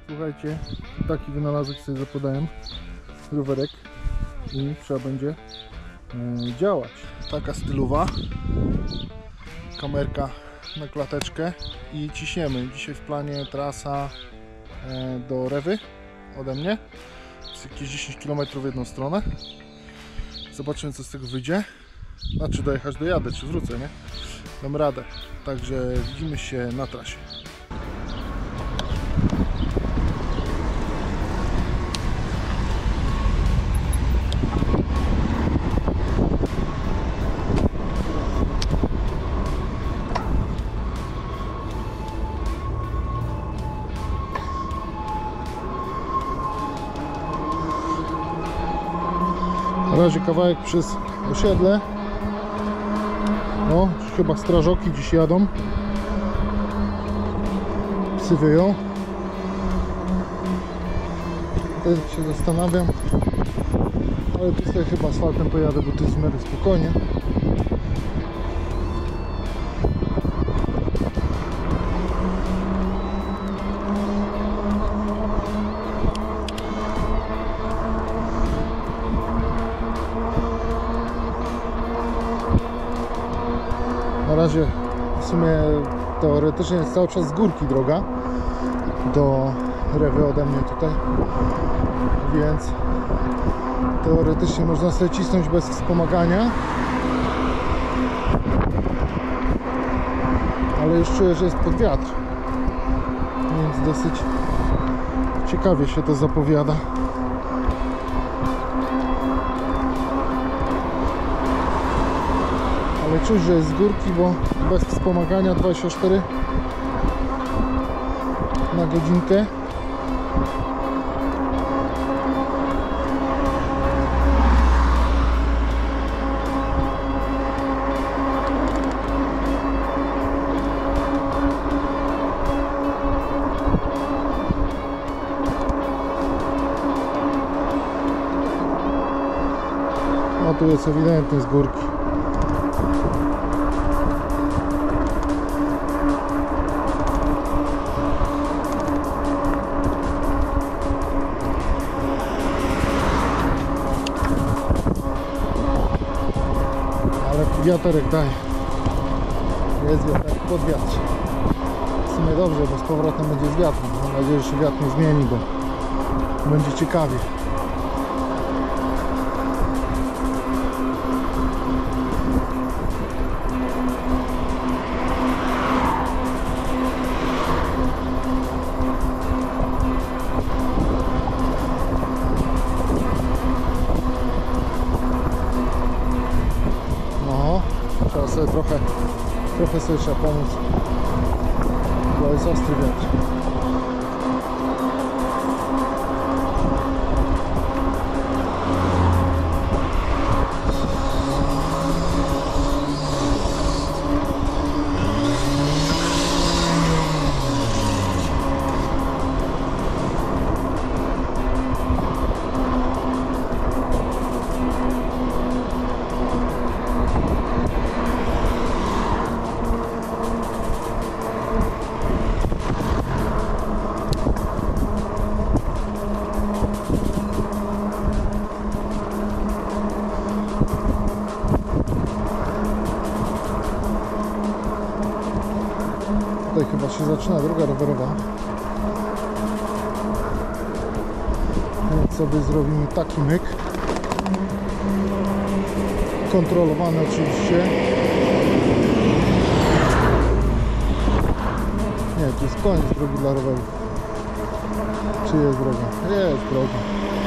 Słuchajcie, taki wynalazek sobie zapodałem, rowerek, i trzeba będzie działać. Taka stylowa, kamerka na klateczkę i ciśniemy. Dzisiaj w planie trasa do Rewy ode mnie, jest jakieś 10 km w jedną stronę. Zobaczymy, co z tego wyjdzie. Znaczy dojechać, dojadę, czy wrócę, nie? Dam radę. Także widzimy się na trasie. Na razie kawałek przez osiedle. No, chyba strażoki dziś jadą. Psy wyją. Teraz się zastanawiam, ale tu sobie chyba asfaltem pojadę, bo to jest w miarę spokojnie. Na razie w sumie teoretycznie jest cały czas z górki droga do Rewy ode mnie tutaj, więc teoretycznie można sobie cisnąć bez wspomagania, ale już czuję, że jest pod wiatr, więc dosyć ciekawie się to zapowiada. Ale czuć, że jest z górki, bo bez wspomagania 24 na godzinkę. No tu jest ewidentnie z górki. Wiaterek daje. Jest wiaterek pod wiatr. W sumie dobrze, bo z powrotem będzie z wiatrem. Mam nadzieję, że się wiatr nie zmieni, bo będzie ciekawie. Trzeba sobie trochę sobie trzeba pomóc, bo jest ostry wiatr. Tutaj chyba się zaczyna droga rowerowa, więc sobie zrobimy taki myk, kontrolowany oczywiście. Nie, to jest koniec drogi dla rowerów. Czy jest droga? Jest droga.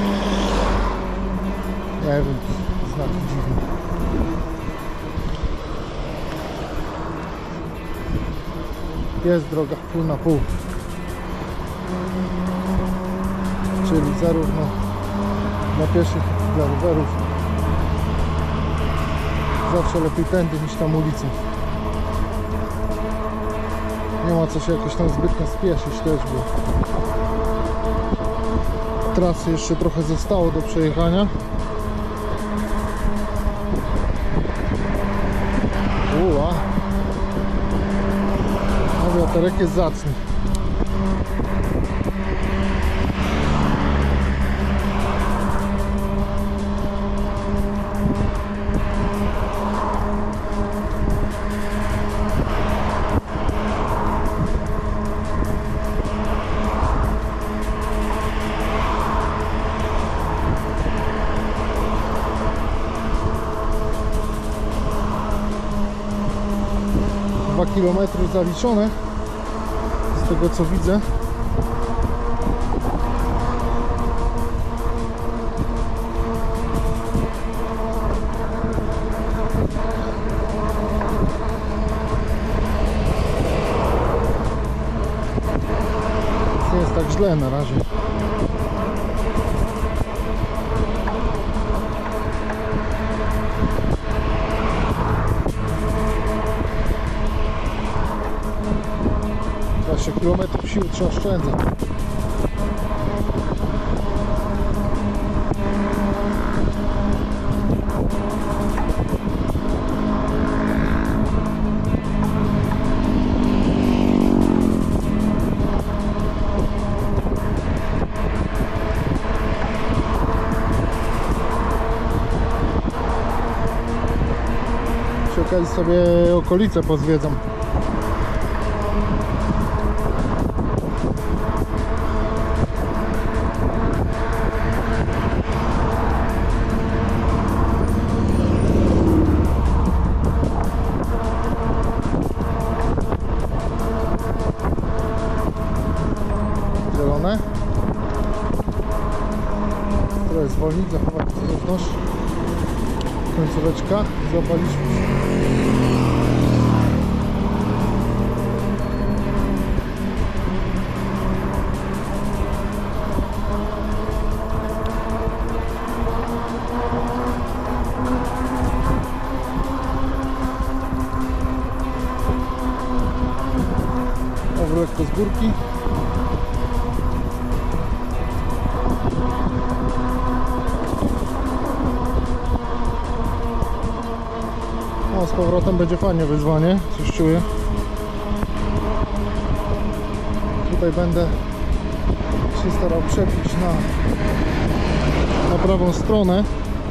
Nie wiem, znaki dziwne. Jest droga pół na pół, czyli zarówno dla pieszych, jak i dla rowerów. Zawsze lepiej tędy niż tam ulicą. Nie ma co się jakoś tam zbytnio spieszyć też, bo trasy jeszcze trochę zostało do przejechania. Wiaterek jest zacny. km zaliczone z tego co widzę. Nie jest tak źle na razie. Kilometrów siły trzeba oszczędzać. Przy okazji sobie okolice pozwiedzam. Zielone. Trochę zwolnić, zachować równość. Końcóweczka. Złapaliśmy się. Lekko z górki. O, z powrotem będzie fajnie wyzwanie, coś czuję. Tutaj będę się starał przebić na prawą stronę.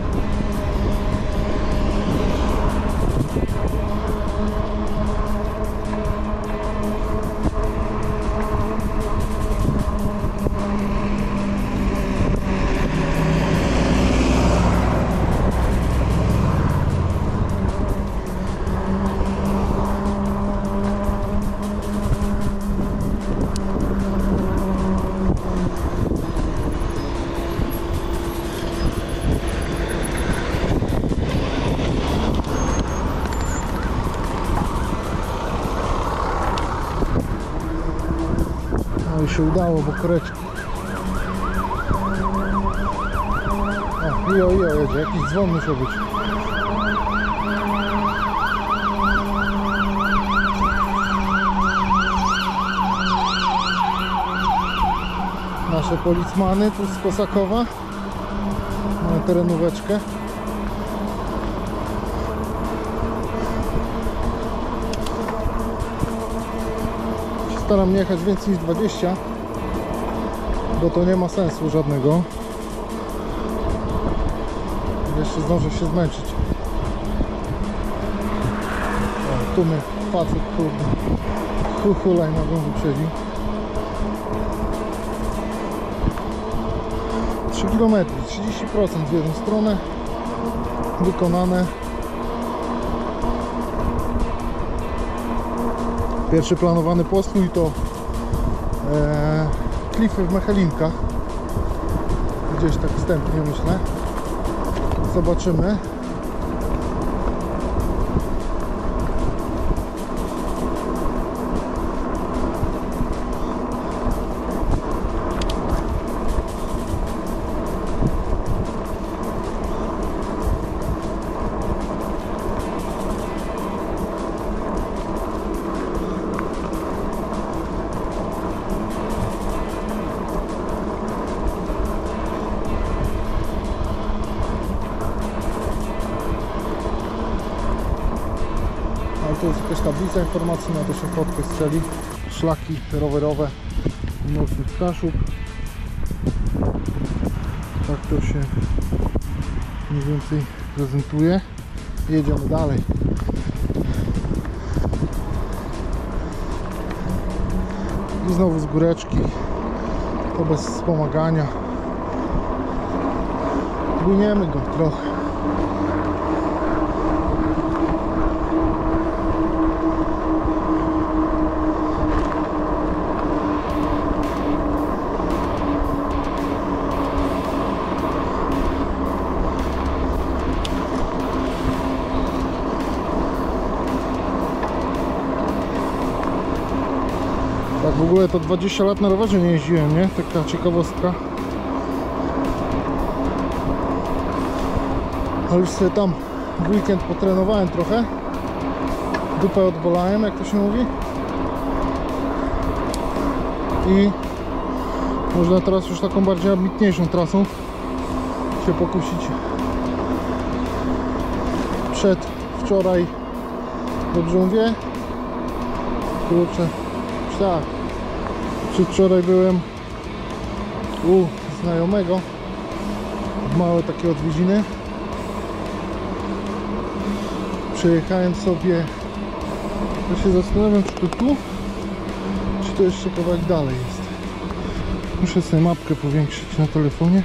No i się udało, bo koreczki. O, ijo jedzie, jakiś dzwon musiał być. Nasze policmany tu z Kosakowa. Mamy terenóweczkę. Staram nie jechać więcej niż 20, bo to nie ma sensu żadnego. Jeszcze zdążę się zmęczyć. O, tu mnie facet hulajnogą wyprzedził. 3 km, 30% w jedną stronę wykonane. Pierwszy planowany postój to klify w Mechelinkach. Gdzieś tak wstępnie myślę. Zobaczymy. To jest jakaś tablica informacyjna, to się fotkę strzeli. Szlaki rowerowe Nocnych Kaszub. Tak to się mniej więcej prezentuje. Jedziemy dalej. I znowu z góreczki. To bez wspomagania. Płyniemy go trochę. ogóle to 20 lat na rowerze nie jeździłem, nie? Taka ciekawostka. Ale już sobie tam w weekend potrenowałem trochę. Dupę odbolałem, jak to się mówi. I można teraz już taką bardziej ambitniejszą trasą się pokusić. Wczoraj, dobrze mówię? Kurczę, tak. Przedwczoraj byłem u znajomego. Małe takie odwiedziny. Przejechałem sobie. Ja się zastanawiam, czy to tu, czy to jeszcze kawałek dalej jest. Muszę sobie mapkę powiększyć na telefonie.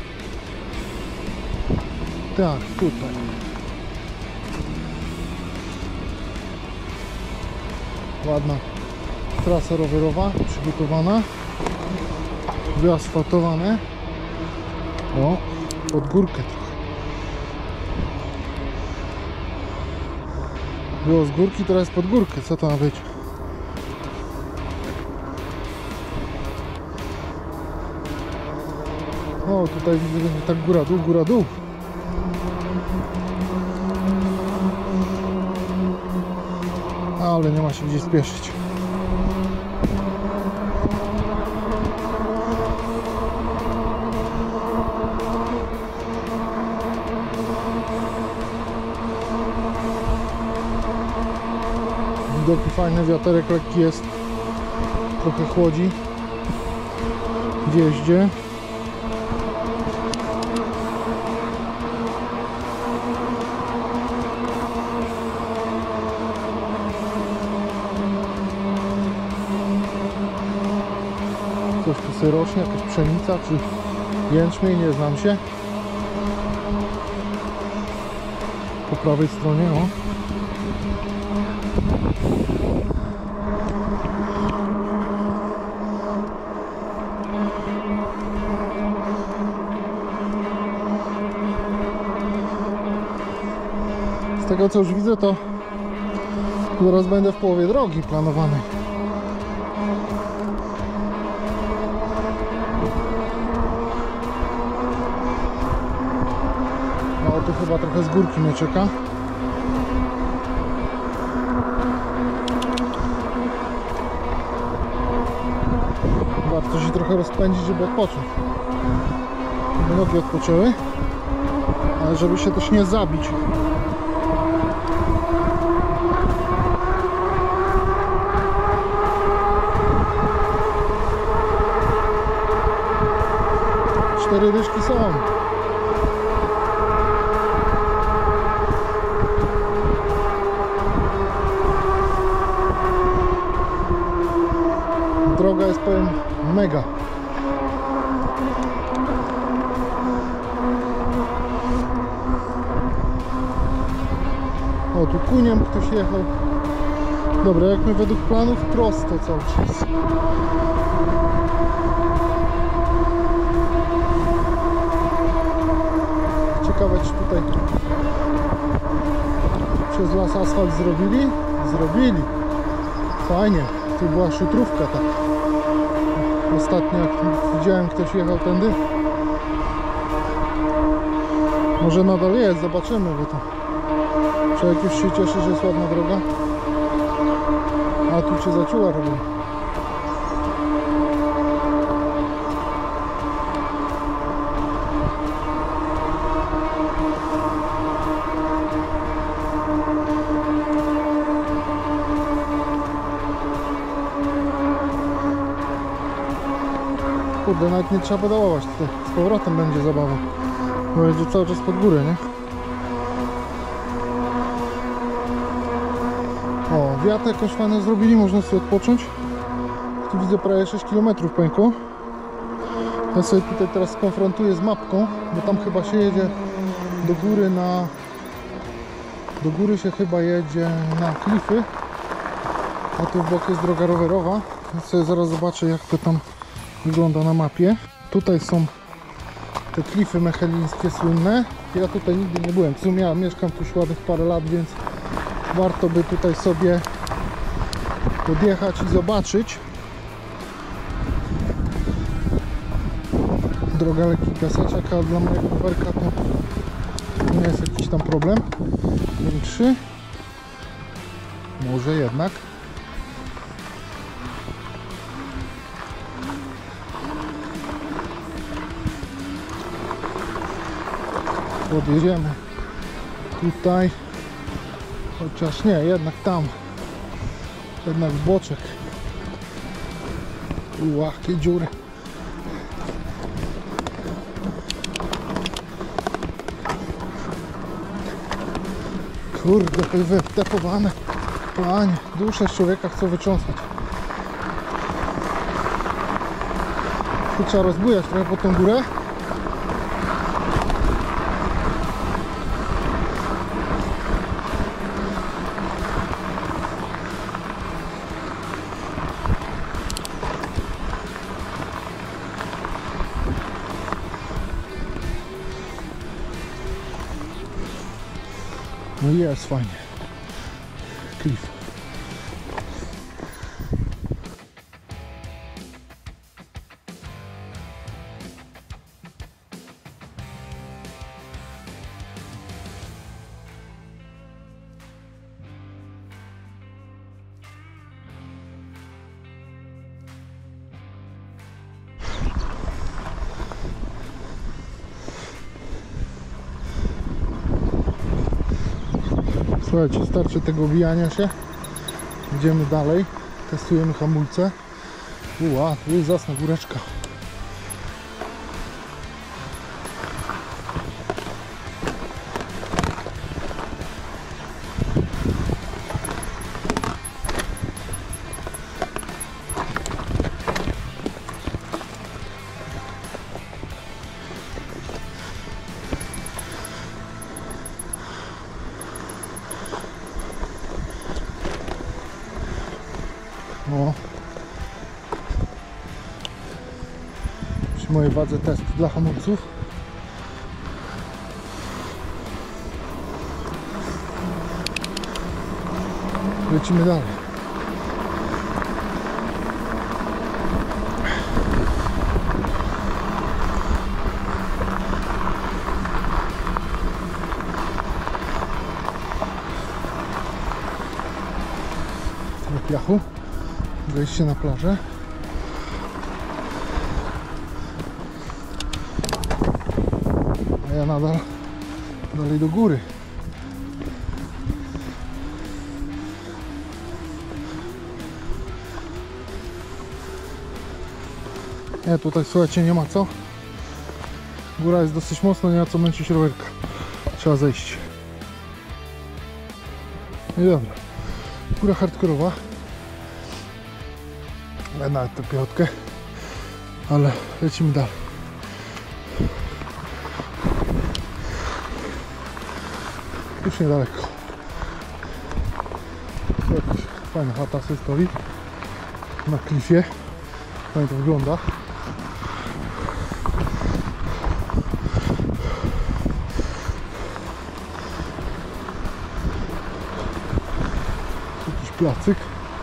Tak, tutaj. Ładna trasa rowerowa, przygotowana. Wyasfaltowane. O, pod górkę trochę. Było z górki, teraz pod górkę. Co to ma być? O, tutaj widzę, że tak góra dół. Ale nie ma się gdzie spieszyć. Widoki fajne, wiaterek lekki jest. Trochę chłodzi w jeździe. Coś tu sobie rośnie, jakaś pszenica czy jęczmień, nie znam się. Po prawej stronie, o. Z tego co już widzę, to zaraz będę w połowie drogi planowanej. No tu chyba trochę z górki mnie czeka. Warto się trochę rozpędzić, żeby odpocząć. Żeby nogi odpoczęły, ale żeby się też nie zabić. Cztery dyszki są. Droga jest, powiem, mega. O, tu kuniem ktoś jechał. Dobra, jak my według planów prosto cały czas. Ciekawe, czy tutaj przez las asfalt zrobili? Zrobili. Fajnie. Tu była szutrówka tak. Ostatnio jak widziałem, ktoś jechał tędy. Może nadal jest, zobaczymy, bo to człowiek już się cieszy, że jest ładna droga. A tu się zaciula robią. Kurde, nawet nie trzeba pedałować tutaj. Z powrotem będzie zabawa. Bo będzie cały czas pod górę, nie? O, wiatr jakoś fajnie zrobili, można sobie odpocząć. Tu widzę prawie 6 km pękło. Ja sobie tutaj teraz skonfrontuję z mapką, bo tam chyba się jedzie do góry na... Do góry się chyba jedzie na klify. A tu w bok jest droga rowerowa. Więc sobie zaraz zobaczę, jak to tam wygląda na mapie. Tutaj są te klify mechelińskie słynne. Ja tutaj nigdy nie byłem. W sumie ja mieszkam tu już ładnych parę lat, więc warto by tutaj sobie podjechać i zobaczyć. droga lekki piaseczek, a dla mojego rowerka to nie jest jakiś tam problem większy. Może jednak. Podjedziemy tutaj, chociaż nie, jednak tam, jednak w boczek. Jakie dziury. Kurde, wytepowane. Panie, duszę z człowieka chcą wytrząsać. Tu trzeba rozbujać trochę pod tą górę. No i jest fajnie. Klif. Słuchajcie, starczy tego bijania się. Idziemy dalej. Testujemy hamulce. Tu jest zasna góreczka. O. Przy mojej wadze test dla hamulców. Lecimy dalej. Na piachu. Wejście na plażę. A ja nadal dalej do góry. Nie, tutaj słuchajcie, nie ma co. Góra jest dosyć mocno, nie ma co męczyć rowerka. Trzeba zejść. No i dobra. Góra hardkorowa. Nawet tę piątkę, ale lecimy dalej. Już niedaleko. Jakaś fajna chata sobie stoi na klifie. Fajnie to wygląda. Jakiś placyk.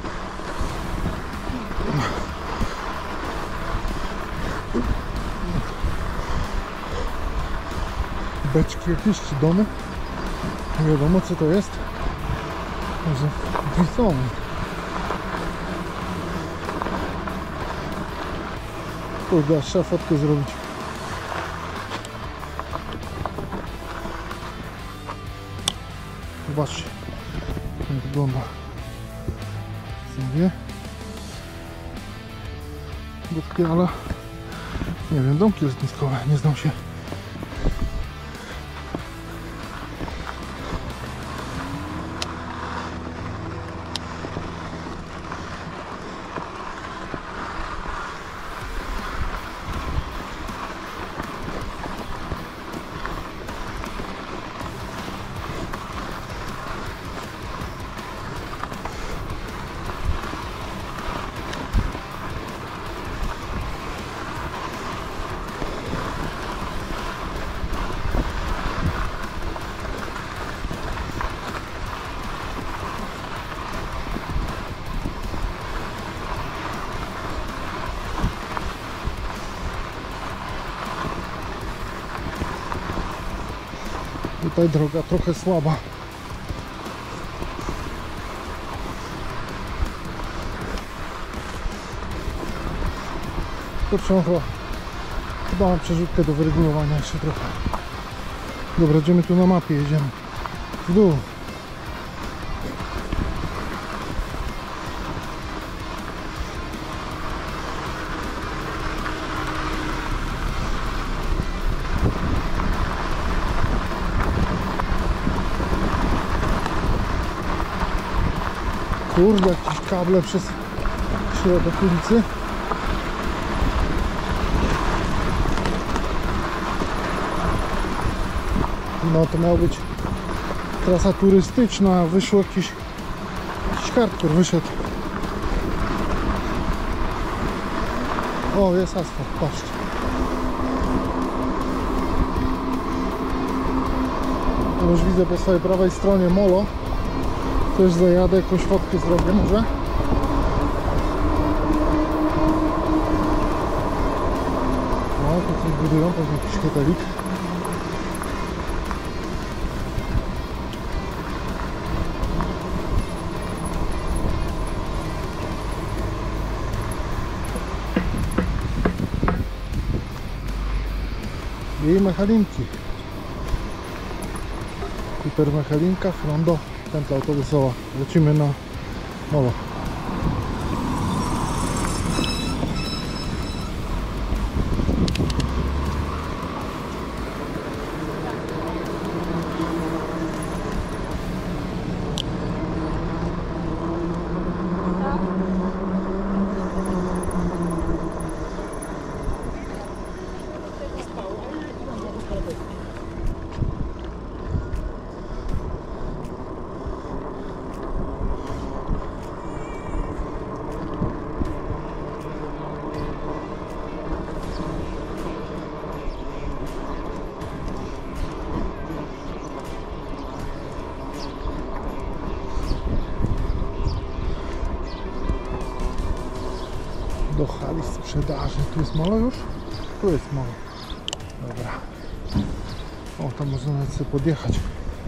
Beczki jakieś czy domy. Nie wiadomo co to jest. Może są. Kurde, trzeba fotkę zrobić. Zobaczcie, jak wygląda sobie. Budki, ale nie wiem, domki letniskowe, nie znam się. Tutaj droga trochę słaba. To trzeba chyba mam przerzutkę do wyregulowania jeszcze trochę. Dobra, idziemy tu na mapie, jedziemy w dół. Kurde, jakieś kable przez środek ulicy. No to miała być trasa turystyczna, a wyszło jakiś hardcore wyszedł. O, jest asfalt, patrzcie. Już widzę po swojej prawej stronie molo. Też zajadę, jakąś fotkę zrobię może. No, tu coś budują, pewnie jakiś hotelik. I mechalinki. Hipermechalinka, Frondo, pętla autobusowa. Lecimy na molo. Do hali sprzedaży. Tu jest molo już? Tu jest molo. Dobra. O, tam można nawet sobie podjechać.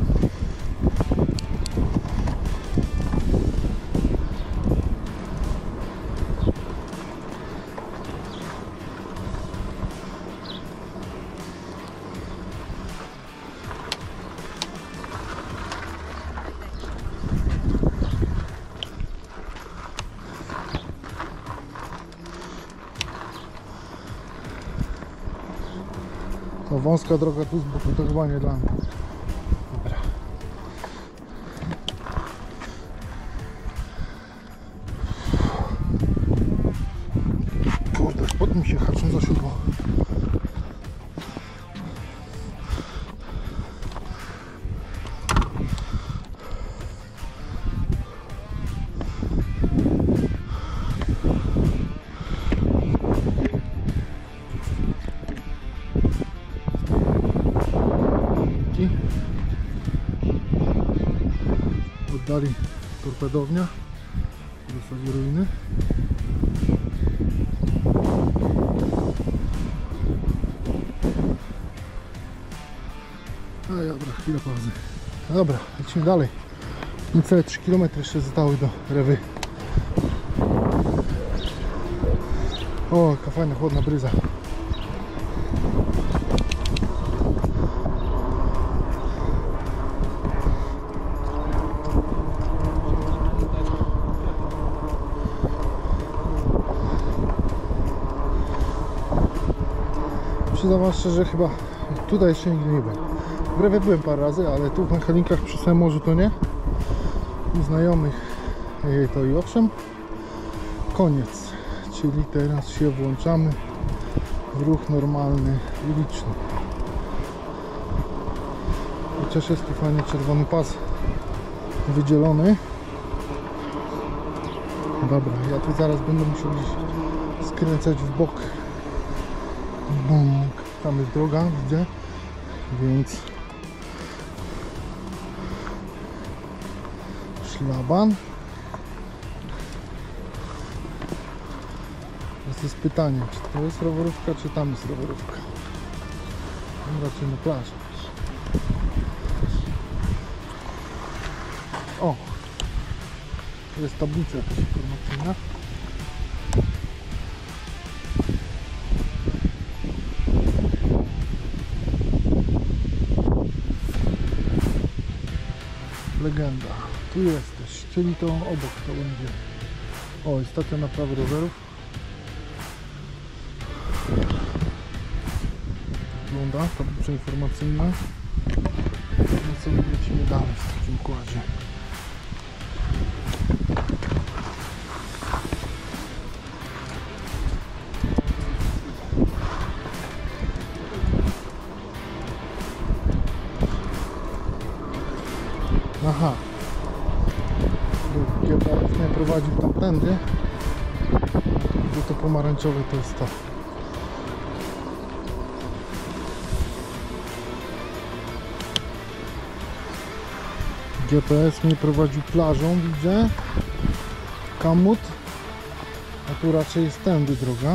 No, wąska droga tu z boku to chyba nie dla mnie. Dobra. Kurde, pod mi się haczą za siodło. Oddali torpedownia, w zasadzie ruiny. A dobra, chwilę pauzy. Dobra, lecimy dalej. Niecałe 3 km jeszcze zostały do Rewy. O, jaka fajna chłodna bryza. Przyznam szczerze, chyba tutaj jeszcze nigdy nie byłem. W Rewie byłem parę razy, ale tu w mechaninkach przy samym morzu to nie. I znajomych to i owszem. Koniec. Czyli teraz się włączamy w ruch normalny, uliczny. Chociaż jest tu fajny czerwony pas wydzielony. Dobra, ja tu zaraz będę musiał gdzieś skręcać w bok. Tam jest droga, widzę, więc szlaban. Teraz jest pytanie, czy to jest rowerówka, czy tam jest rowerówka. Raczej na plaży. O! To jest tablica jakaś informacyjna. Legenda. Tu jesteś, czyli to obok to będzie. O, jest stacja naprawy rowerów. Wygląda tablica informacyjna. No sobie lecimy dalej w takim układzie. Aha. GPS mnie prowadził tamtędy. Gdzie to pomarańczowe to jest to. GPS mnie prowadził plażą, widzę. Kamut. A tu raczej jest tędy droga.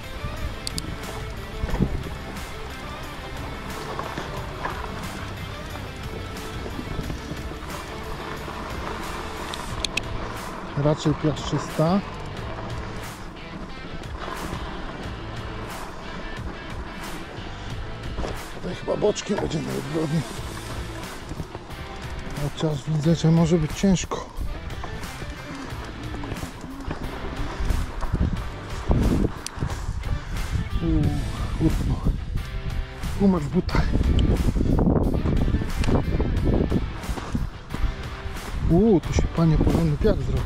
Raczej piaszczysta. Tutaj chyba boczkiem będzie najwygodniej. Chociaż widzę, że może być ciężko. Utno. Gumę w butach. Tu się panie porządny piach zrobił.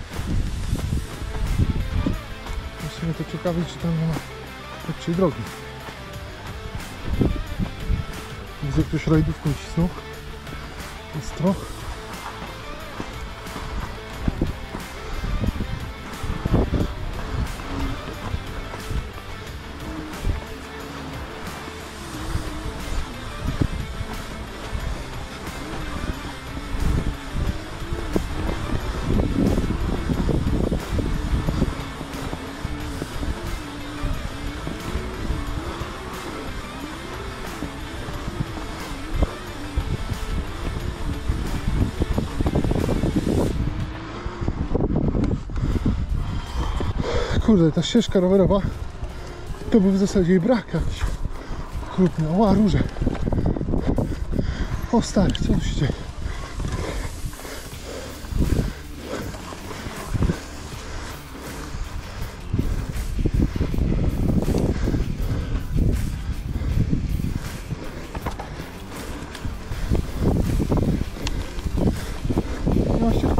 Jeszcze mnie to ciekawi, czy tam nie ma lepszej drogi. Widzę, ktoś rajdówką cisnął. Ostro. Kurde, ta ścieżka rowerowa to był w zasadzie jej brak jakiś krupny. O, róże. O stary, co tu się dzieje? No ścieżka.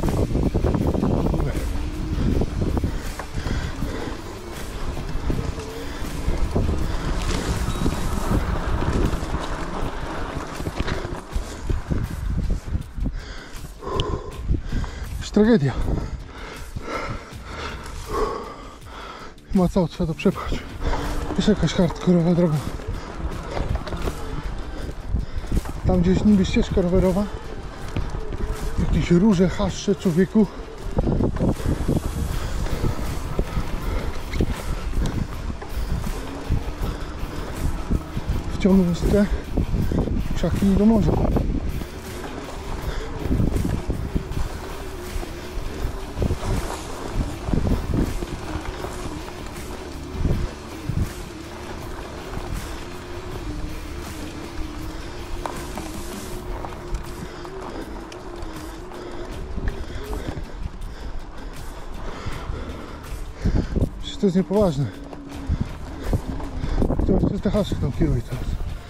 Tragedia. Ma co, trzeba to przepchać. Jest jakaś hardkorowa droga. Tam gdzieś niby ścieżka rowerowa. Jakieś róże, haszcze, człowieku. Wciągnął ustkę. Krzaki do morza. To jest niepoważne. To jest te haszcze tam kieruje teraz.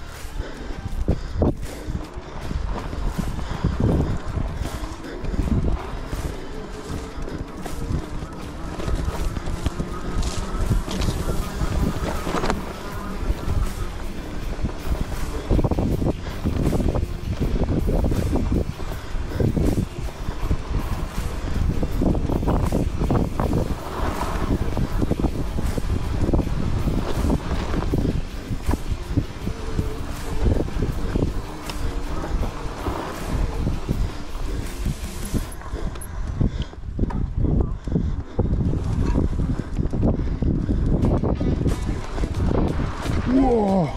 Wow.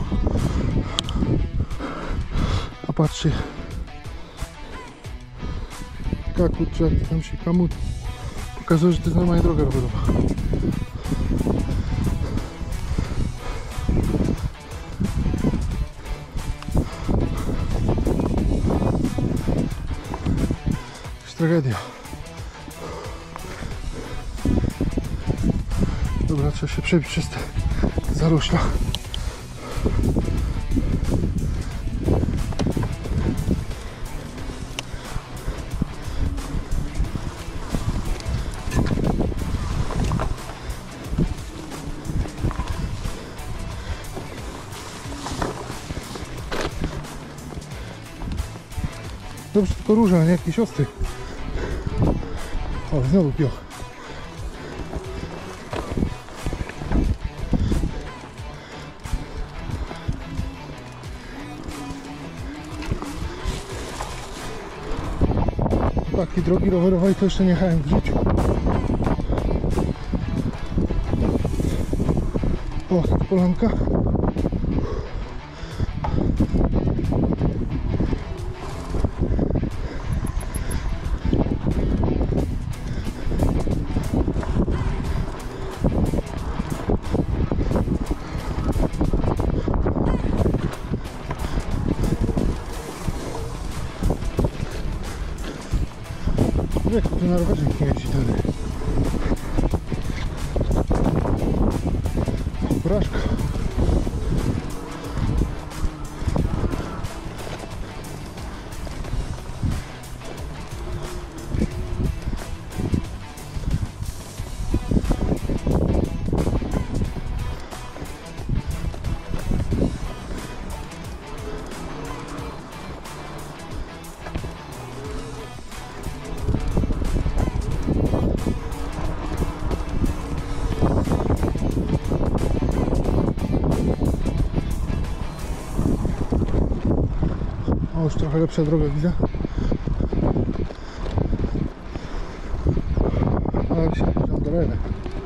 A patrzcie, skaku, czy jak tam się komu pokazuje, że to jest normalnie droga rowerowa. Jakaś tragedia. Dobra, trzeba się przebić przez te zarośla. Dobrze, tylko róża, nie jakieś ostry. O, znowu pioch. Takiej drogi rowerowej to jeszcze nie jechałem w życiu. O, polanka. Jak to na rowerze nie jeździ wtedy? Porażka. O, już trochę lepsza droga widzę. Ale się tam do lewej.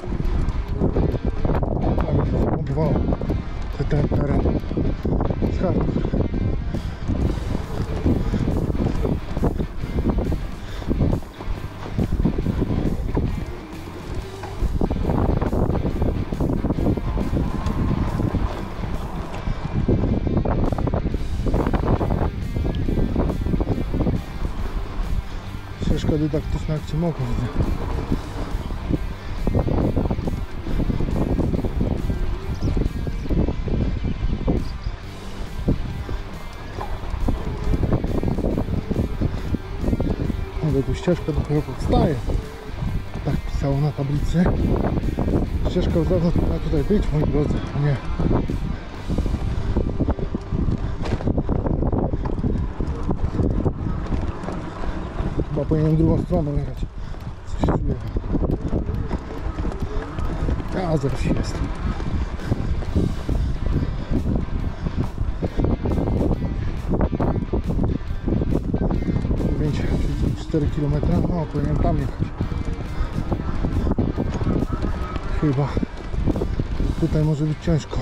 Ale się zapompowało. Ten teren z kartą. Ścieżka dydaktyczna, jak cię mogę widzę. Ale tu ścieżka dopiero powstaje. Tak pisało na tablicy. Ścieżka już dawno powinna tutaj być, moi drodzy. Nie. Chyba powinienem drugą stroną jechać. Co się czuje? A, zaraz jest. Pięć, 4 km. No, powinienem tam jechać. Chyba. Tutaj może być ciężko.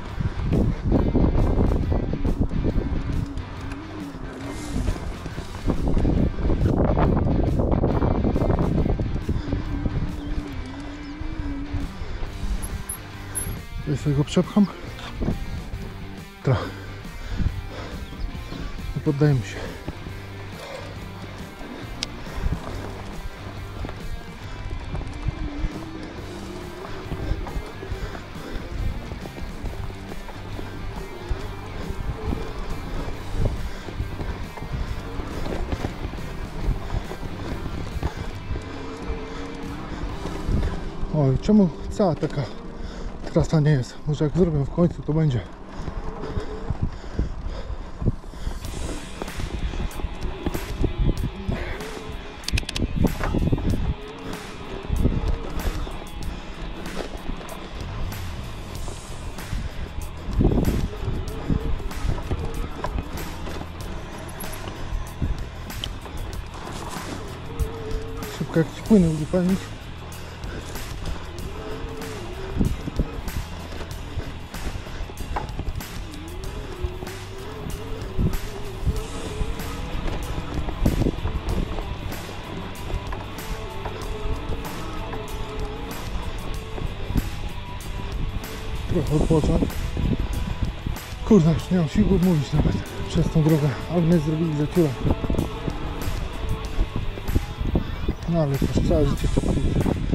Ja sobie go przepcham. Tak. Nie poddajemy się. Oj, czemu cała taka trasa nie jest? Może jak zrobię w końcu, to będzie. Szybko jak ci płynę uzupełnić. trochę odpocząć. Kurde, już nie mam sił mówić nawet przez tą drogę, ale mnie zrobili za ciula. No ale to całe życie w piłce.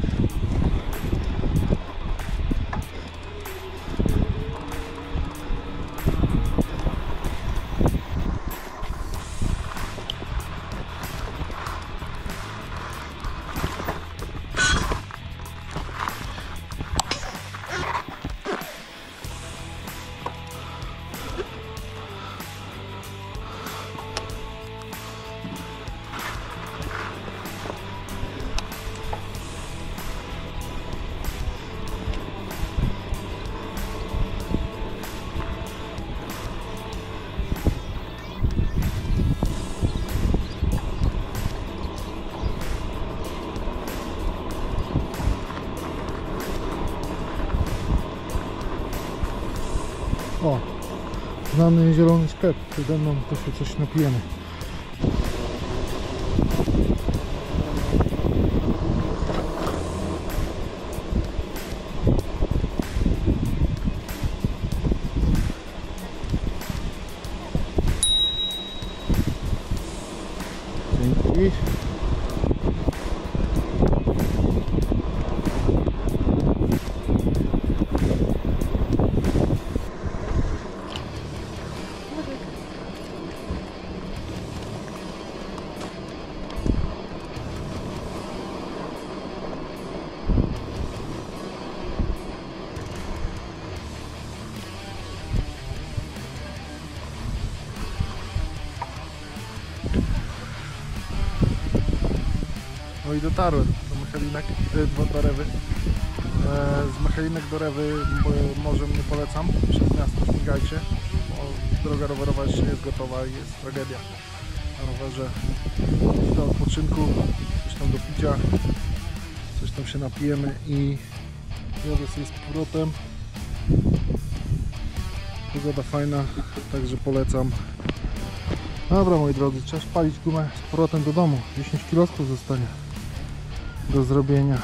O, znany zielony sklep, przede mną to się coś napijemy. Dzięki. No i dotarłem do Mechelinek, do Rewy. Z Mechelinek do Rewy może nie polecam, przez miasto śmigajcie, bo droga rowerowa jeszcze nie jest gotowa i jest tragedia na rowerze. Do odpoczynku, coś tam do picia, coś tam się napijemy i jadę sobie z powrotem. Pogoda fajna, także polecam. Dobra moi drodzy, trzeba spalić gumę z powrotem do domu. 10 km zostanie do zrobienia.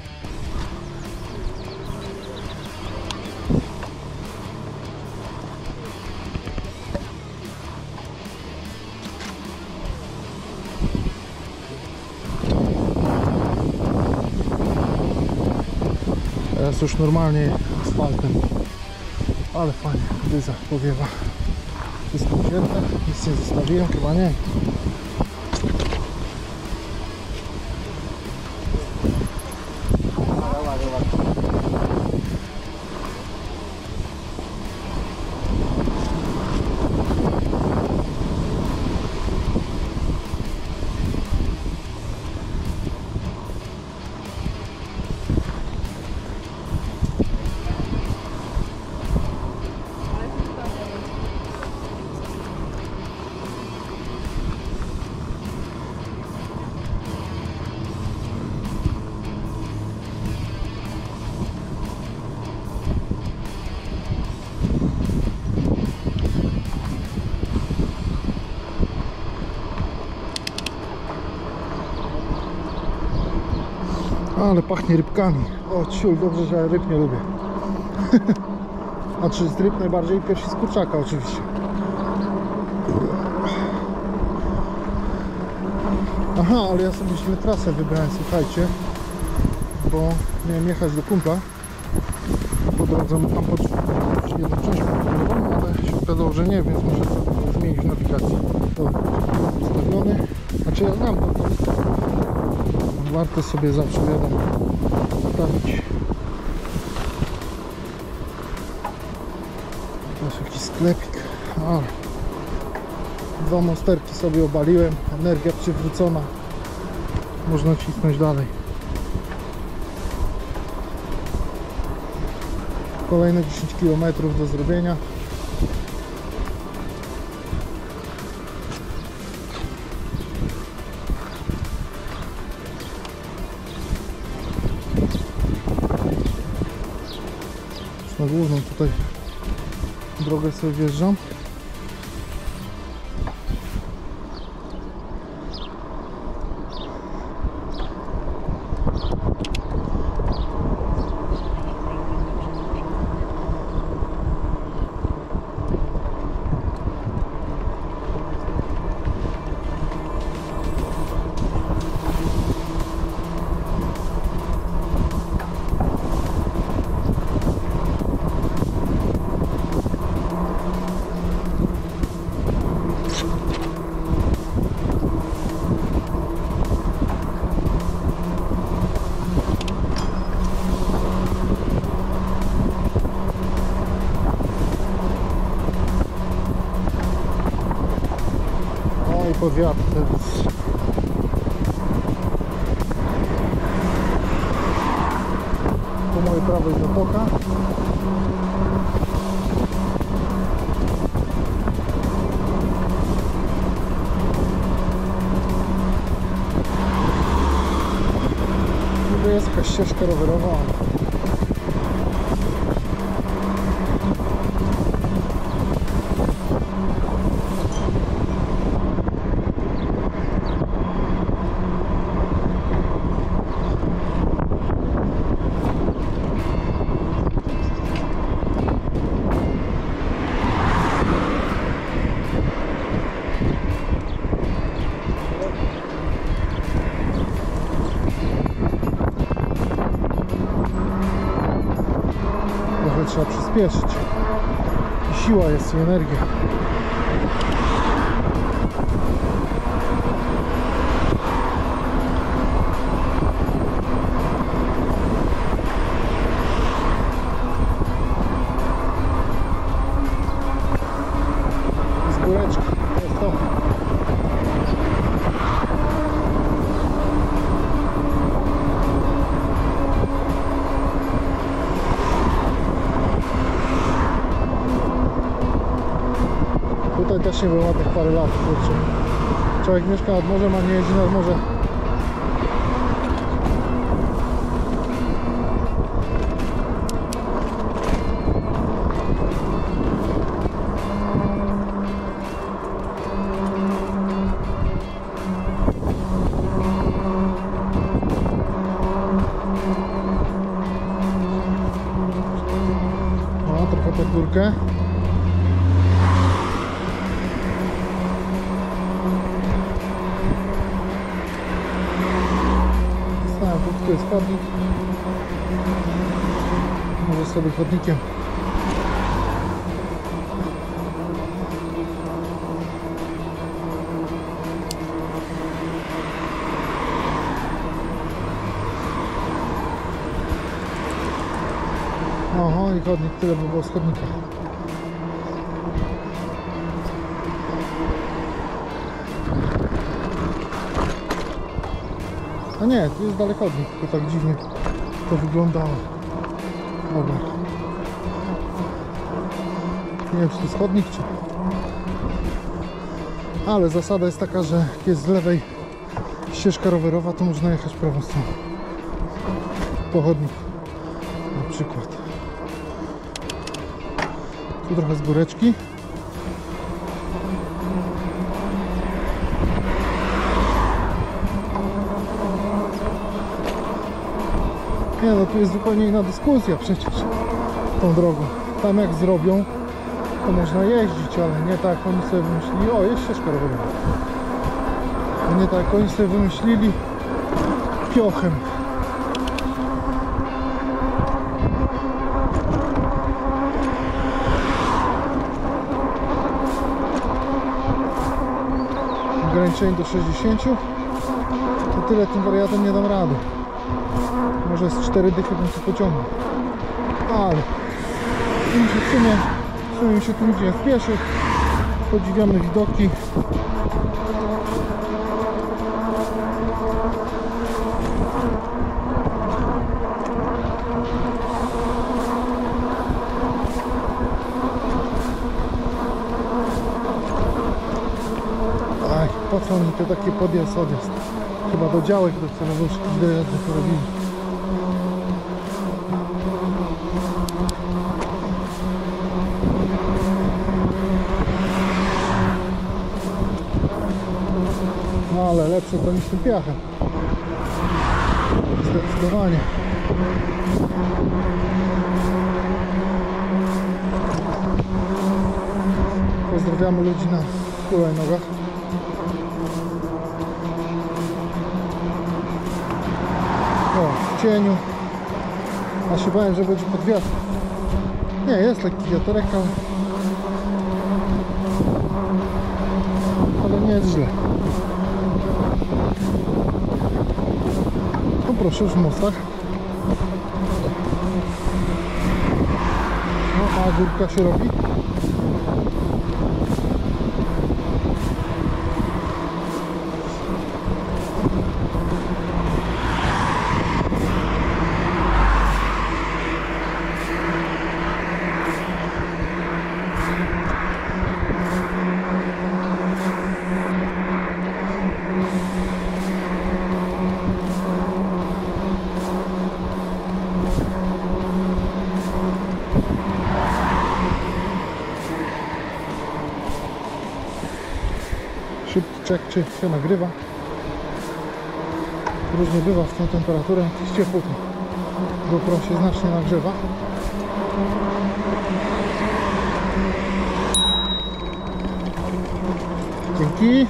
Teraz już normalnie asfaltem, ale fajnie, dyza powiewa. Wszystko wzięte, nic nie zostawiłem, chyba nie. Ale pachnie rybkami. O ciul, dobrze, że ja ryb nie lubię. Znaczy z ryb najbardziej pierwszy z kurczaka oczywiście. Aha, ale ja sobie źle trasę wybrałem, słuchajcie. Bo miałem jechać do kumpla. Po drodze mu tam jedną część podróżową, ale się okazało, że nie, więc muszę sobie zmienić w nawigacji. To ustawiony. Znaczy ja znam to. Warto sobie zawsze, wiadomo, ustawić. Masz jakiś sklepik. Ale 2 monsterki sobie obaliłem. Energia przywrócona. Można cisnąć dalej. Kolejne 10 km do zrobienia. Na główną tutaj drogę sobie wjeżdżam. pod wiatr teraz. Po mojej prawej zatoka. Niby jest jakaś ścieżka rowerowa. Trzeba przyspieszyć. I siła jest i energia. Z góreczki jest to. Tutaj też nie było ładnych parę lat, kurczę. Człowiek mieszka nad morzem, a nie jeździ nad morze. No, trochę pod górkę. Tu jest chodnik. Może sobie chodnikiem. Oho, i chodnik, tyle by było z chodnika. A nie, tu jest dalej chodnik, tylko tak dziwnie to wyglądało. Dobra. Nie wiem, czy to jest chodnik, czy... Ale zasada jest taka, że jak jest z lewej ścieżka rowerowa, to można jechać prawą stroną. Po chodniku. Na przykład. Tu trochę z góreczki. Nie no, tu jest zupełnie inna dyskusja przecież tą drogą. Tam jak zrobią, to można jeździć, ale nie tak oni sobie wymyślili. O, jest ścieżka rowerowa. Nie tak oni sobie wymyślili piochem. Ograniczenie do 60. To tyle tym wariatem nie dam rady. Może z 4 dychy bym się pociągnął. Ale w sumie się tu nie spieszy. Podziwiamy widoki. Aj, po co mi to takie podjazd, odjazd? Chyba do działek do celowuszki dojazdy porobili. No ale lepsze to niż tym piachem. Zdecydowanie. Pozdrawiamy ludzi na hulajnogach. O, w cieniu. A się bałem, że będzie pod wiatr. Nie, jest lekki wiaterek, ale nie jest źle. No proszę, już w mostach. No, a górka się robi. Szybki check, czy się nagrywa. Różnie bywa w tą temperaturę, jak jest ciepło, to GoPro się znacznie nagrzewa. Dzięki.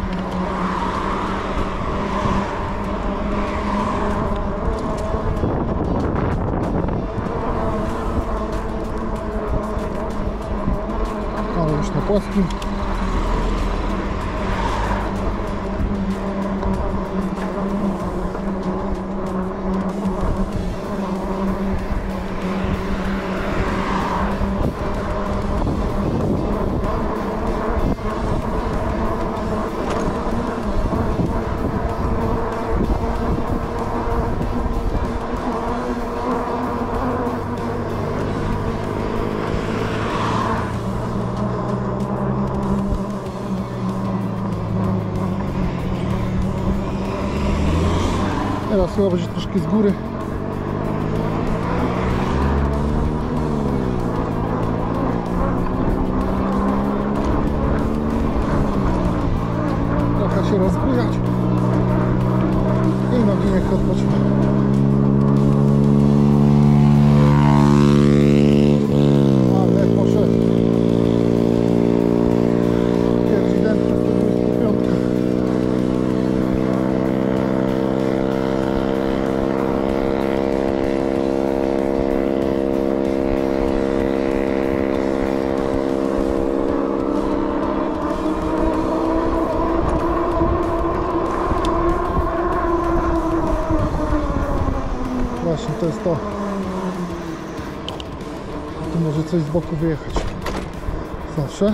Ale już na płaskim. Teraz chyba będzie troszkę z góry. Trochę się rozbujać i nogi niech odpoczyną. Ale poszedł. Ewidentnie 125. Właśnie to jest to. Tu może coś z boku wyjechać. Zawsze.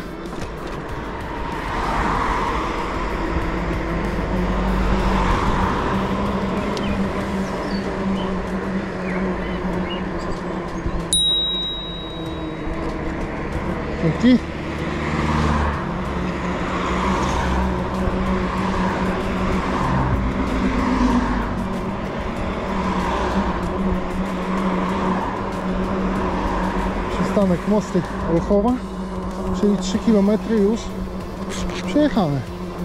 Dzięki. Przystanek Mosty Olchowa, czyli 3 km już przejechane.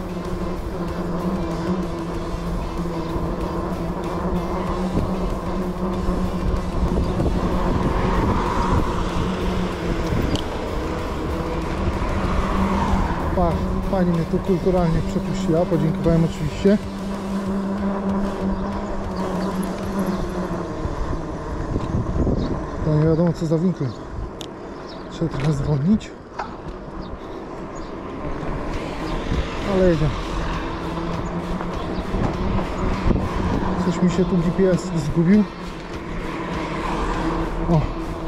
Pani mnie tu kulturalnie przepuściła, podziękowałem oczywiście. To nie wiadomo co za winklem. Trzeba trochę zwolnić. Ale jedziemy. Coś mi się tu GPS zgubił. O.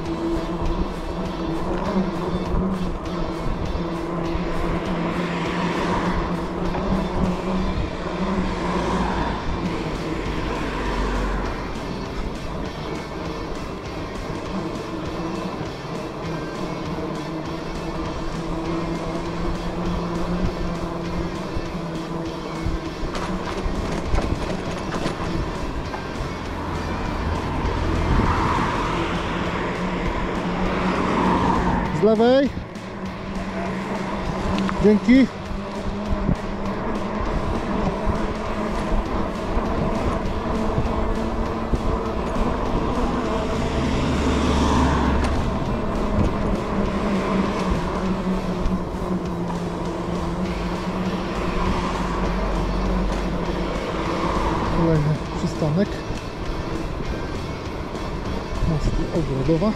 Z lewej. Dzięki. Kolejny przystanek. Mosty Ogrodowa.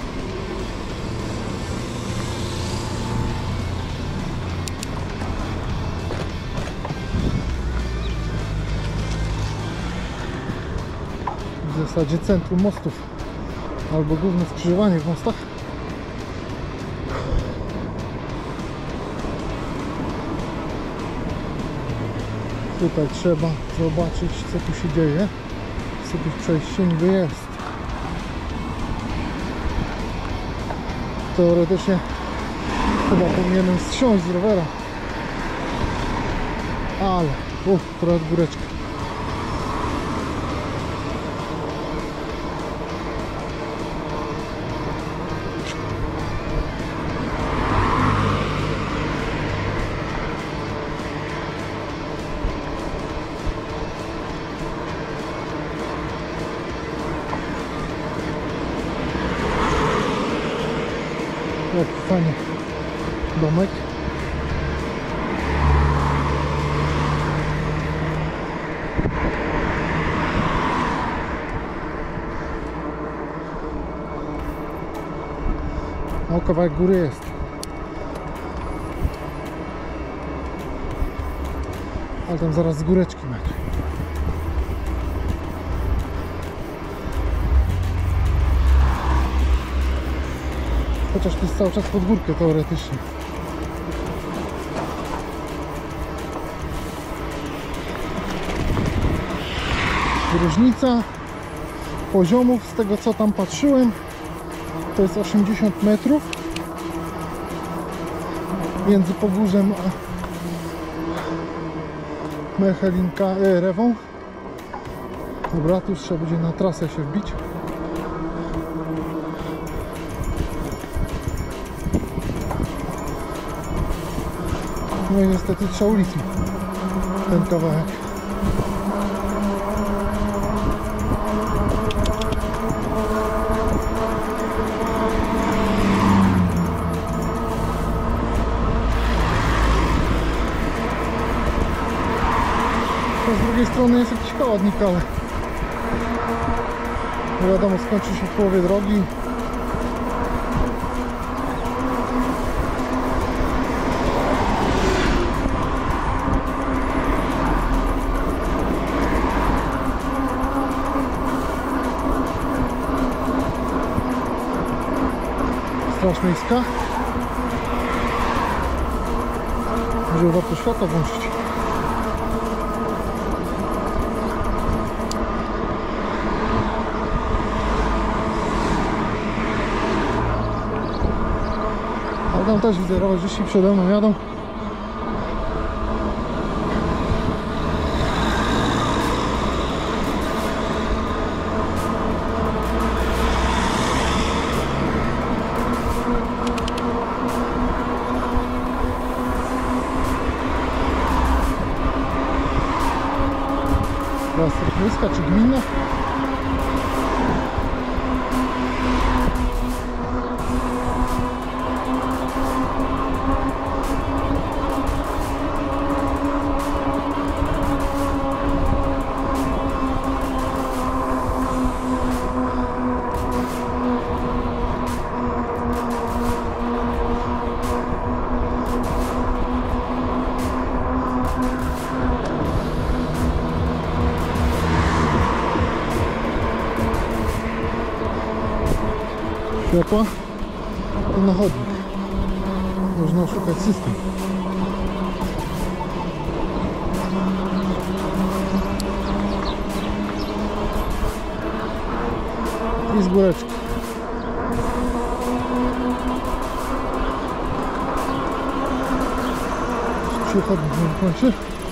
W zasadzie centrum mostów albo główne skrzyżowanie w mostach. Tutaj trzeba zobaczyć co tu się dzieje. Sobie przejście niby jest. Teoretycznie chyba powinienem zsiąść z rowera. Ale trochę góreczka. mieszkanie, domek. O, kawałek góry jest. Ale tam zaraz z góreczki będzie. Chociaż to jest cały czas pod górkę teoretycznie. Różnica poziomów, z tego co tam patrzyłem, to jest 80 metrów między Pogórzem a Rewą. Dobra, tu już trzeba będzie na trasę się wbić. No i niestety trzeba ulicą ten kawałek. Z drugiej strony jest jakiś chodnik, ale nie wiadomo, skończy się w połowie drogi. Straż miejska. Może warto światło włączyć. Tam też widzę, rowerzyści przede mną jadą. Teraz miejska czy gminna? Światła i na chodnik. Można oszukać system. I z góreczki. Przychodnik nie kończy.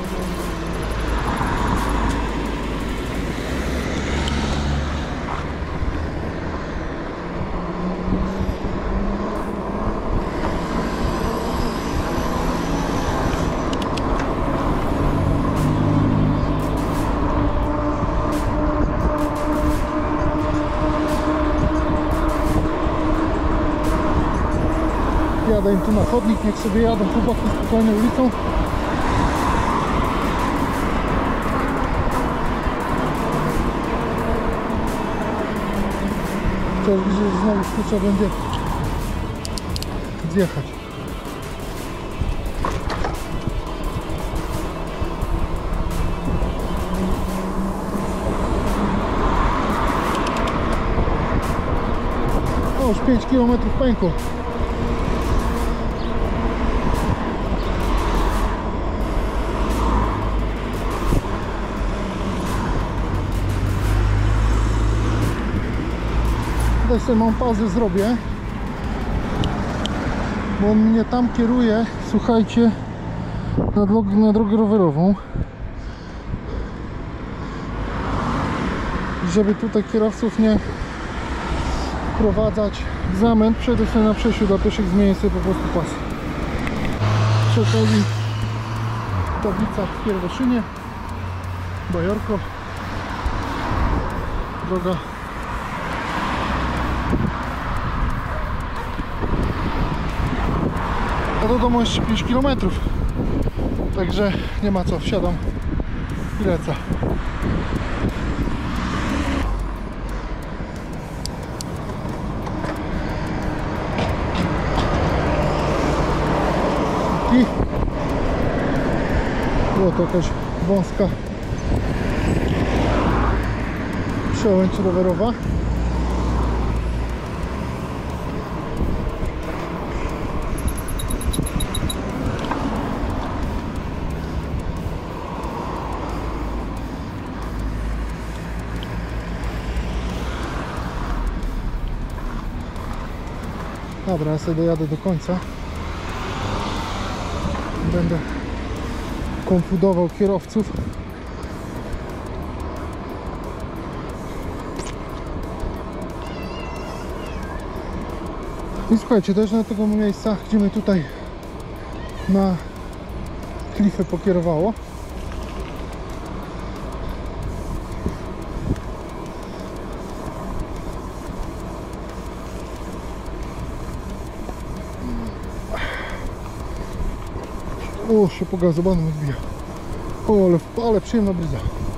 Jadę im tu na chodnik, niech sobie jadą chłopaki spokojnie ulicą. Chociaż widzę, że znowu trzeba będzie zjechać. O, już 5 km pękło. Tutaj sobie mam pazę zrobię, bo on mnie tam kieruje, słuchajcie, na drogę rowerową, żeby tutaj kierowców nie wprowadzać w zamęt. Przejdę sobie na przejściu dla pieszych, zmienię sobie po prostu pas. Przy okazji tablica w Pierwoszynie, Bajorko, droga A do domu jeszcze 5 km. Także nie ma co, wsiadam i lecę. I było to jakaś wąska przełęcz rowerowa. Dobra, ja sobie dojadę do końca. Będę konfudował kierowców. I słuchajcie, dojeżdżam do tego miejsca, gdzie mnie tutaj na klifę pokierowało. O, się po gazobanem odbija. O, ale przyjemna bryza.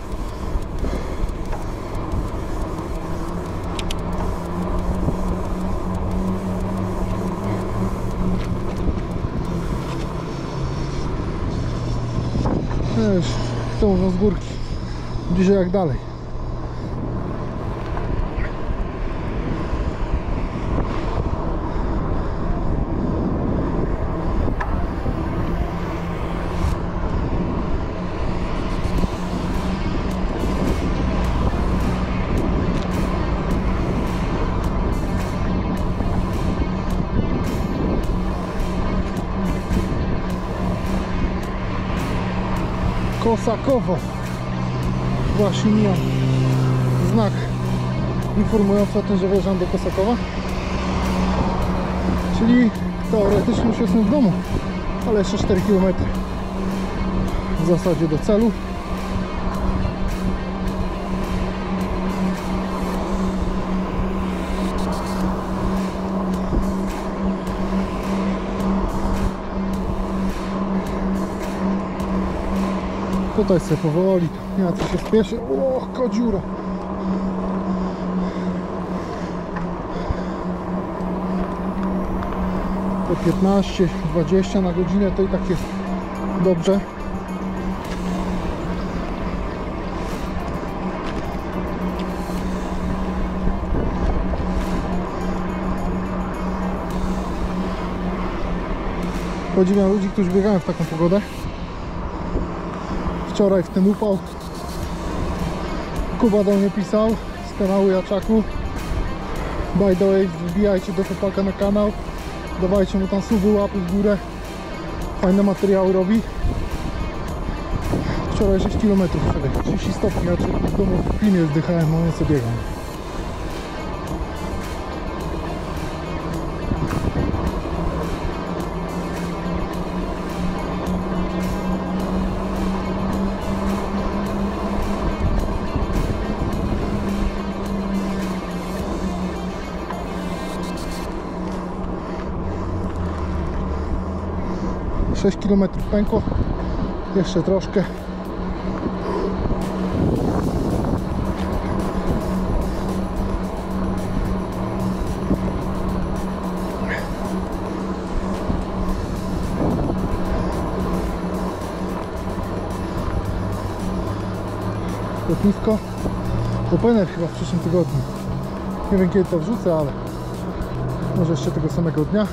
Wiesz, to mówią z górki. Dzisiaj jak dalej. Kosakowo. Właśnie mijam znak informujący o tym, że wjeżdżam do Kosakowa. Czyli teoretycznie już jestem w domu, ale jeszcze 4 km w zasadzie do celu. Tutaj sobie powoli, nie ma co się spieszy. O, kodziura! To 15-20 na godzinę to i tak jest dobrze. Podziwiam ludzi, którzy biegają w taką pogodę. Wczoraj w ten upał Kuba do mnie pisał z kanału Jaczaku. By the way, wbijajcie do chłopaka na kanał, dawajcie mu tam suby, łapy w górę, fajne materiały robi. Wczoraj 6 km sobie, 30 stopni, a w domu w klinie zdychałem, a ja sobie biegam. Sześć kilometrów pękło, jeszcze troszkę. Lotnisko Opener chyba w przyszłym tygodniu. Nie wiem kiedy to wrzucę, ale może jeszcze tego samego dnia.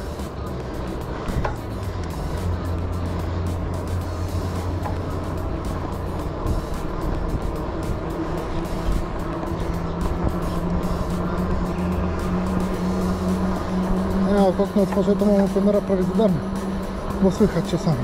Ja jak okno otworzę, to mam Openera prawie za darmo, bo słychać czasami.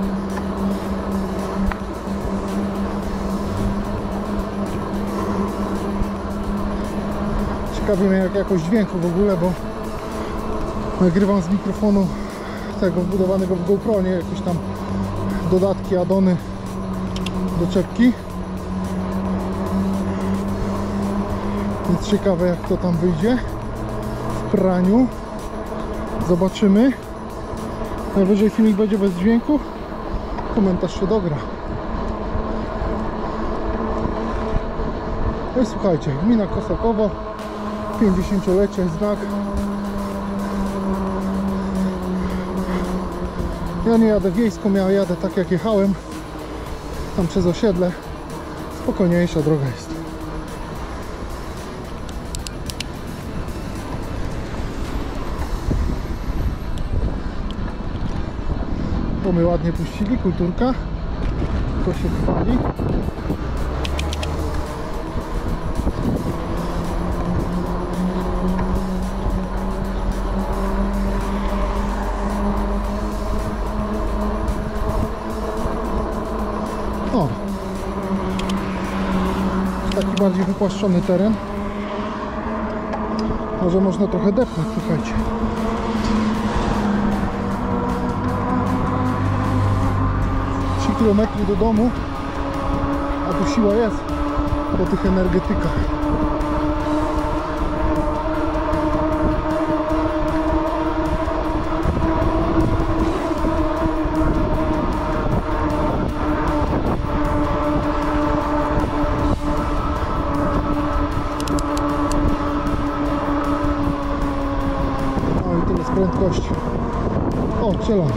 Ciekawi mnie jak jakość dźwięku w ogóle, bo nagrywam z mikrofonu tego wbudowanego w GoPro, nie jakieś tam dodatki, addony do czepki. Więc ciekawe jak to tam wyjdzie w praniu. Zobaczymy. Najwyżej filmik będzie bez dźwięku, komentarz się dogra. No i słuchajcie, gmina Kosakowo, 50-lecie, znak. Ja nie jadę wiejską, ja jadę tak jak jechałem, tam przez osiedle. Spokojniejsza droga jest. To my ładnie puścili, kulturka. To się chwali. O! Taki bardziej wypłaszczony teren. Może można trochę depnąć, słuchajcie. Kilometry do domu, a tu siła jest po tych energetykach. No i tyle z prędkości. O, strzelamy.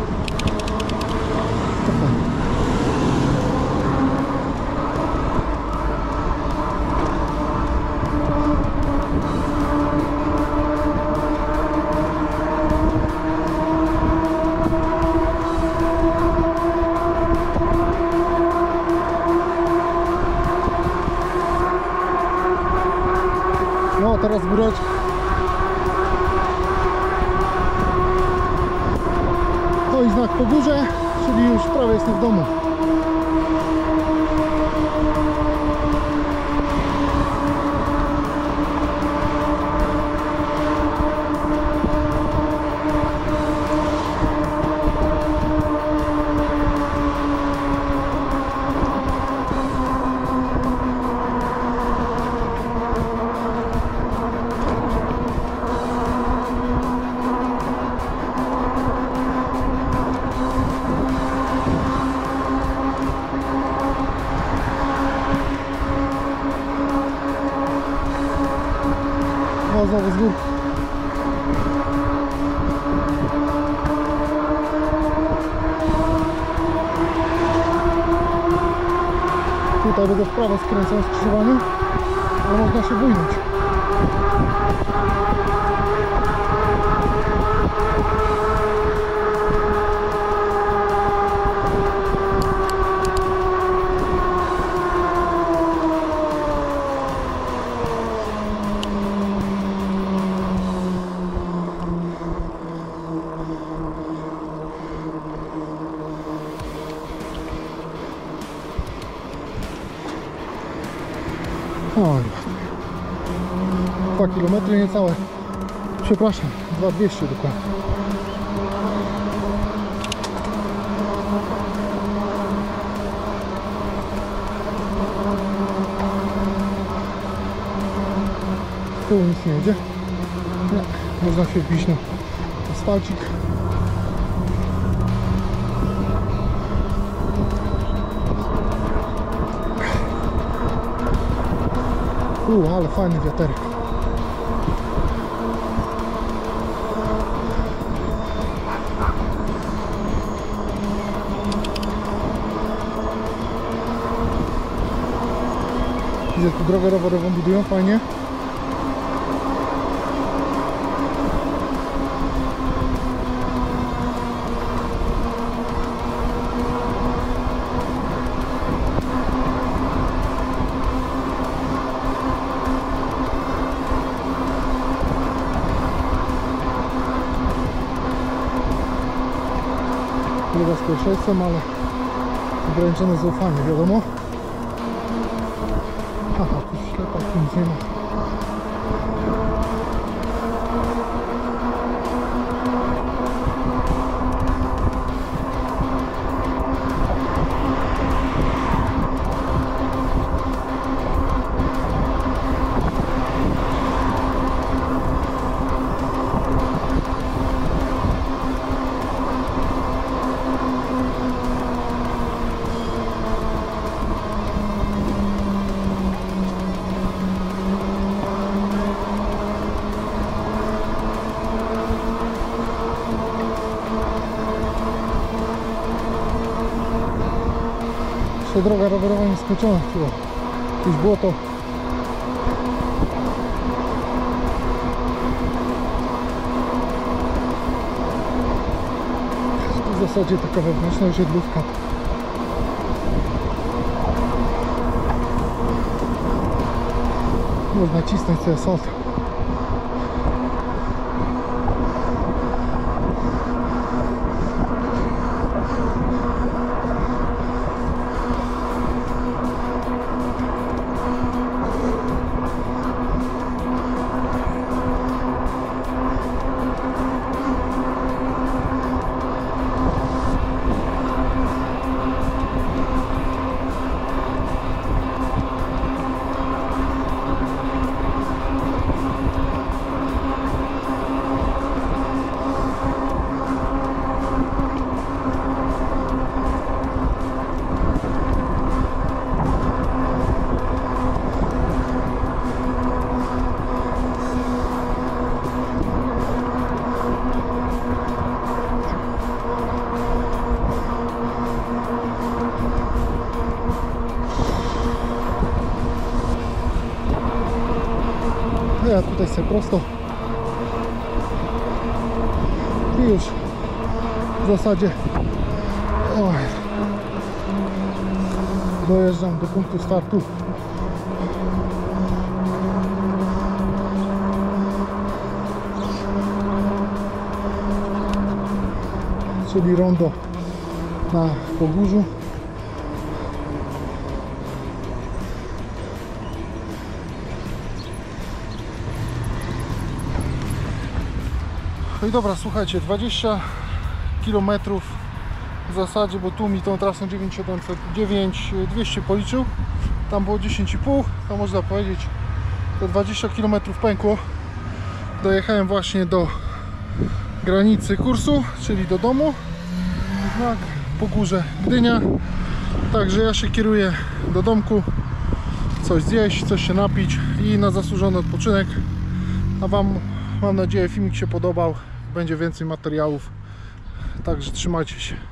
No, teraz góreczka. No i znak po górze, czyli już prawie jestem w domu. O, znowu z górki. Tutaj będę w prawo skręcał skrzyżowanie, ale można się bójnąć. Oj, 2 km niecałe. Przepraszam, 2200 dokładnie. Tu nic nie jedzie. Nie, można się wbić na asfalcik. Ale fajny wiaterek. Widzę, tu drogę rowerową budują fajnie. Droga z pierwszeństwem, ale ograniczone zaufanie, wiadomo. Aha, tu ślepak, tu nic nie ma. Jeszcze droga rowerowa nieskończona, chyba jakieś błoto. W zasadzie taka wewnętrzna osiedlówka. Można cisnąć sobie asfalt. Ja tutaj sobie prosto i już w zasadzie dojeżdżam do punktu startu. Czyli rondo na Pogórzu. No i dobra, słuchajcie, 20 km w zasadzie, bo tu mi tą trasą 9200 policzył, tam było 10,5, to można powiedzieć, to 20 km pękło. Dojechałem właśnie do granicy kursu, czyli do domu, na Pogórze Gdynia, także ja się kieruję do domku, coś zjeść, coś się napić i na zasłużony odpoczynek. A Wam, mam nadzieję, filmik się podobał. Będzie więcej materiałów, także trzymajcie się.